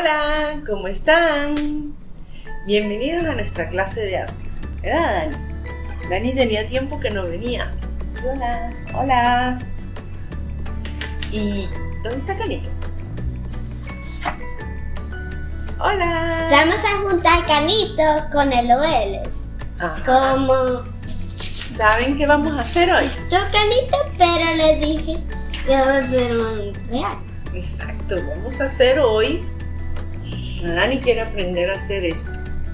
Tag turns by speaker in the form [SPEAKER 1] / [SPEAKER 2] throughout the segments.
[SPEAKER 1] Hola, ¿cómo están? Bienvenidos a nuestra clase de arte. ¿Verdad, Dani? Dani tenía tiempo que no venía. Hola, hola. ¿Y dónde está Canito? Hola.
[SPEAKER 2] Vamos a juntar Canito con LOLs. Como
[SPEAKER 1] ¿Saben qué vamos a hacer hoy?
[SPEAKER 2] esto Canito, pero le dije que vamos a hacer un real.
[SPEAKER 1] Exacto, vamos a hacer hoy. Dani quiere aprender a hacer esto.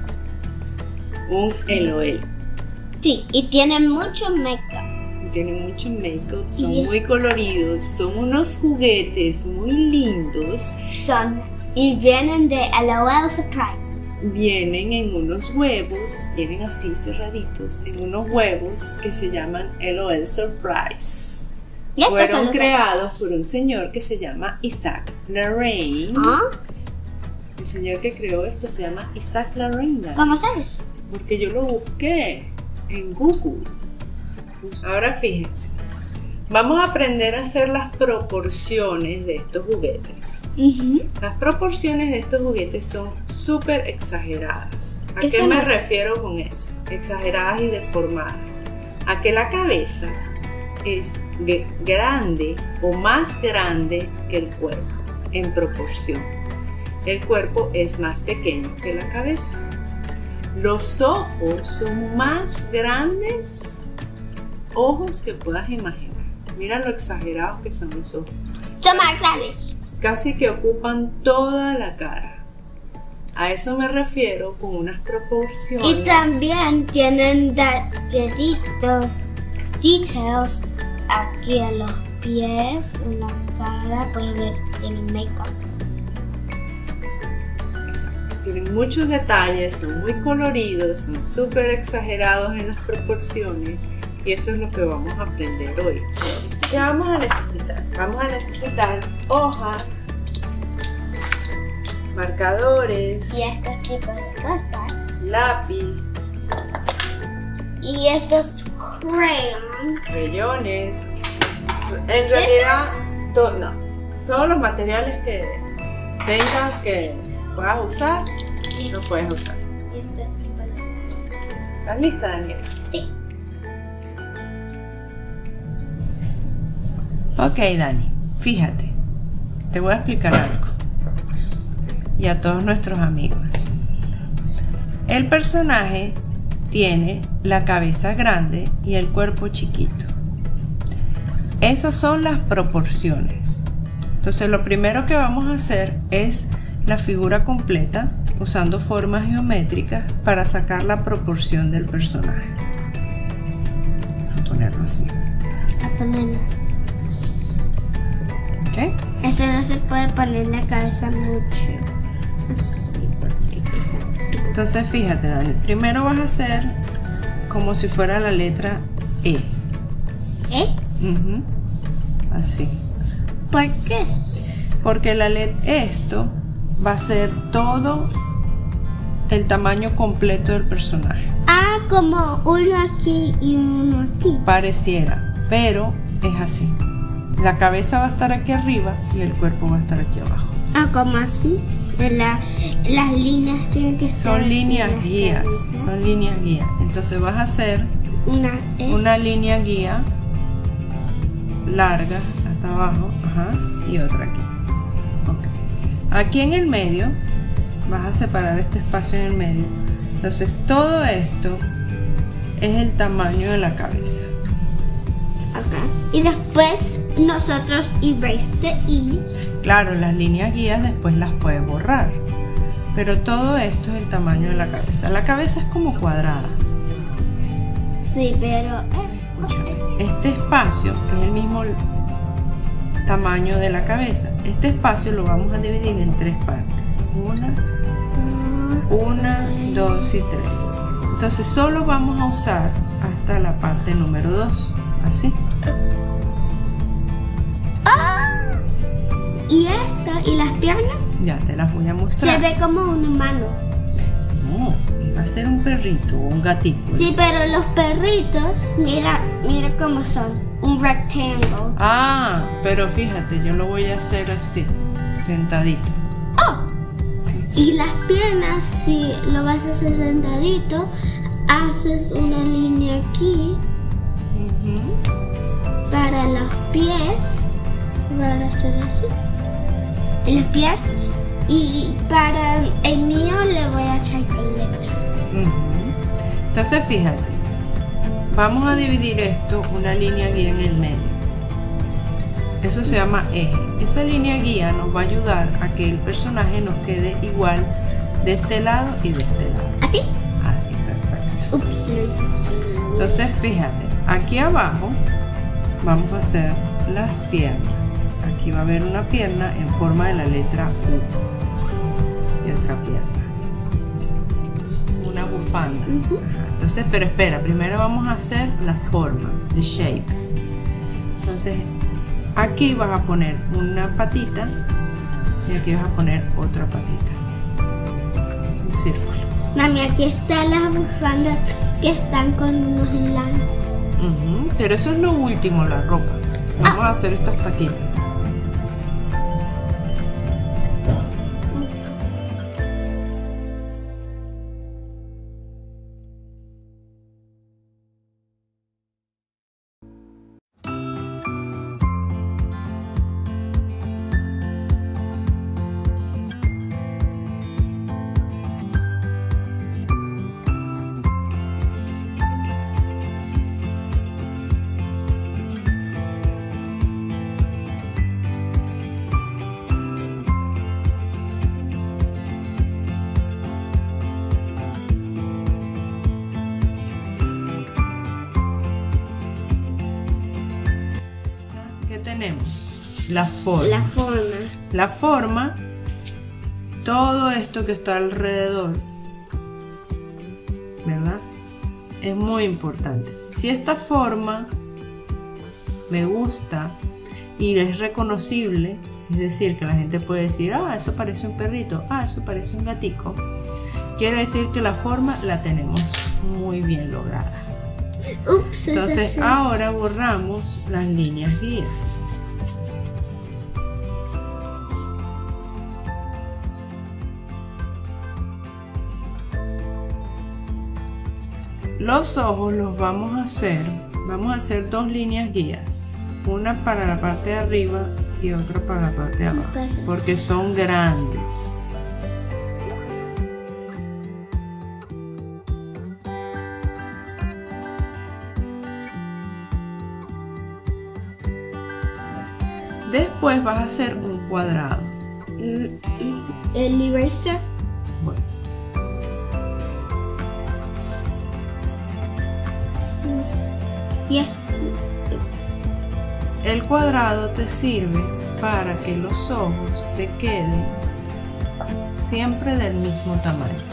[SPEAKER 1] Un LOL.
[SPEAKER 2] Sí, y tiene mucho make-up.
[SPEAKER 1] Tienen mucho make-up, son muy coloridos, son unos juguetes muy lindos.
[SPEAKER 2] Y vienen de LOL Surprises.
[SPEAKER 1] Vienen en unos huevos, vienen así cerraditos, en unos huevos que se llaman LOL Surprise. Fueron creados por un señor que se llama Isaac Lorraine. El señor que creó esto se llama Isaac Lorraine.
[SPEAKER 2] ¿Cómo sabes?
[SPEAKER 1] Porque yo lo busqué en Google. Ahora fíjense, vamos a aprender a hacer las proporciones de estos juguetes. Las proporciones de estos juguetes son súper exageradas. ¿A qué me refiero con eso? Exageradas y deformadas. A que la cabeza es grande o más grande que el cuerpo en proporción. El cuerpo es más pequeño que la cabeza. Los ojos son más grandes ojos que puedas imaginar. Mira lo exagerados que son los ojos.
[SPEAKER 2] Son más grandes.
[SPEAKER 1] Casi que ocupan toda la cara. A eso me refiero con unas proporciones.
[SPEAKER 2] Y también tienen detallitos, details aquí en los pies, en la cara. Pueden ver que tienen make-up.
[SPEAKER 1] Tienen muchos detalles, son muy coloridos, son súper exagerados en las proporciones y eso es lo que vamos a aprender hoy. ¿Qué vamos a necesitar? Vamos a necesitar hojas, marcadores,
[SPEAKER 2] Y estos tipos de cosas.
[SPEAKER 1] lápiz,
[SPEAKER 2] Y estos crayons.
[SPEAKER 1] crayones. En realidad, todos los materiales que tengas que puedas usar, lo puedes usar. ¿Estás lista, Daniela?
[SPEAKER 2] Sí.
[SPEAKER 1] Ok, Dani, fíjate, te voy a explicar algo. Y a todos nuestros amigos. El personaje tiene la cabeza grande y el cuerpo chiquito. Esas son las proporciones. Entonces, lo primero que vamos a hacer es la figura completa usando formas geométricas para sacar la proporción del personaje. Vamos a ponerlo así.
[SPEAKER 2] A ponerlas.
[SPEAKER 1] ¿Ok?
[SPEAKER 2] Esto no se puede poner en la cabeza mucho. Así, porque está...
[SPEAKER 1] Entonces, fíjate, Dani. Primero vas a hacer como si fuera la letra E.
[SPEAKER 2] ¿Eh?
[SPEAKER 1] Así.
[SPEAKER 2] ¿Por qué?
[SPEAKER 1] Porque esto va a ser todo el tamaño completo del personaje.
[SPEAKER 2] Ah, como uno aquí y uno aquí.
[SPEAKER 1] Pareciera, pero es así. La cabeza va a estar aquí arriba y el cuerpo va a estar aquí abajo.
[SPEAKER 2] Ah, como así. Las líneas tienen que ser.
[SPEAKER 1] Son líneas guías. Son líneas guías. Entonces vas a hacer una línea guía larga hasta abajo, y otra aquí. Aquí en el medio vas a separar este espacio en el medio. Entonces todo esto es el tamaño de la cabeza.
[SPEAKER 2] Y después nosotros erase the E.
[SPEAKER 1] Claro, las líneas guías después las puedes borrar, pero todo esto es el tamaño de la cabeza. La cabeza es como cuadrada.
[SPEAKER 2] Sí, pero
[SPEAKER 1] este espacio es el mismo tamaño de la cabeza. Este espacio lo vamos a dividir en tres partes. Una, dos y tres. Entonces solo vamos a usar hasta la parte número 2. Así.
[SPEAKER 2] ¿Y esto? ¿Y las piernas?
[SPEAKER 1] Ya te las voy a mostrar.
[SPEAKER 2] Se ve como una mano.
[SPEAKER 1] No, iba a ser un perrito o un gatito.
[SPEAKER 2] Sí, pero los perritos, mira cómo son. Un rectángulo.
[SPEAKER 1] Ah, pero fíjate, yo lo voy a hacer así, sentadito.
[SPEAKER 2] Y las piernas, si lo vas a hacer sentadito, haces una línea aquí. Para los pies, van a hacer así. Los pies. Y para el mío le voy a echar letra.
[SPEAKER 1] Entonces fíjate, vamos a dividir esto, una línea guía en el medio. Eso se llama eje. Esa línea guía nos va a ayudar a que el personaje nos quede igual de este lado y de este lado.
[SPEAKER 2] ¿Así?
[SPEAKER 1] Así, perfecto.
[SPEAKER 2] Ups, lo hice.
[SPEAKER 1] Entonces fíjate, aquí abajo vamos a hacer las piernas. Aquí va a haber una pierna en forma de la letra U y otra pierna, una bufanda. Entonces, pero espera, primero vamos a hacer la forma, the shape. Entonces aquí vas a poner una patita y aquí vas a poner otra patita, un círculo.
[SPEAKER 2] Mami, aquí están las bufandas que están con unos lances.
[SPEAKER 1] Pero eso es lo último, la ropa. Vamos a hacer estas patitas. Tenemos la forma. La forma, todo esto que está alrededor, ¿verdad? Es muy importante. Si esta forma me gusta y es reconocible, es decir, que la gente puede decir, ah, eso parece un perrito, ah, eso parece un gatico, quiere decir que la forma la tenemos muy bien lograda.
[SPEAKER 2] Ups,
[SPEAKER 1] entonces ahora borramos las líneas guías. Los ojos los vamos a hacer dos líneas guías, una para la parte de arriba y otra para la parte de abajo, porque son grandes. Después vas a hacer un cuadrado.
[SPEAKER 2] El eraser.
[SPEAKER 1] Bueno.
[SPEAKER 2] Y
[SPEAKER 1] el cuadrado te sirve para que los ojos te queden siempre del mismo tamaño.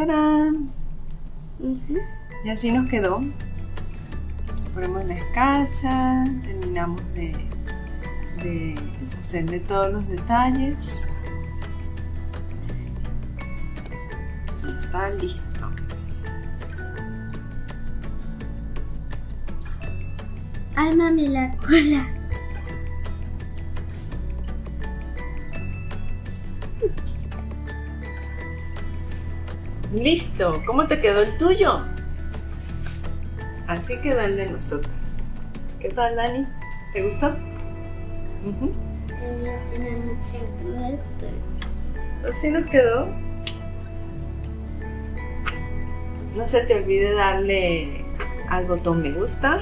[SPEAKER 1] ¡Tarán! Y así nos quedó. Ponemos la escarcha, terminamos de hacerle todos los detalles. Está listo.
[SPEAKER 2] Ay, mami, la cola.
[SPEAKER 1] Listo. ¿Cómo te quedó el tuyo? Así quedó el de nosotros. ¿Qué tal, Dani? ¿Te gustó?
[SPEAKER 2] Tiene mucho juguete.
[SPEAKER 1] Así nos quedó. No se te olvide darle al botón me gusta,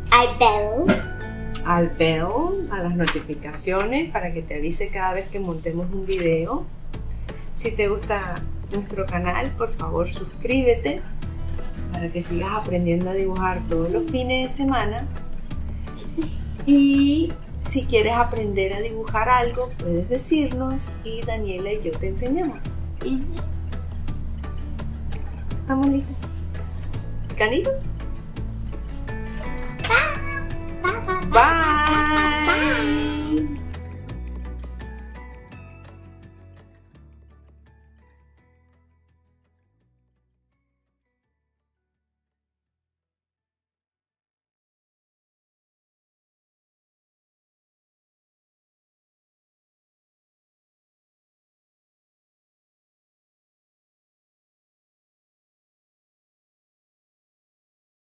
[SPEAKER 1] al bell, a las notificaciones para que te avise cada vez que montemos un video. Si te gusta nuestro canal, por favor suscríbete para que sigas aprendiendo a dibujar todos los fines de semana. Y si quieres aprender a dibujar algo, puedes decirnos y Daniela y yo te enseñamos. ¿Estamos listos? ¿Canito? Bye.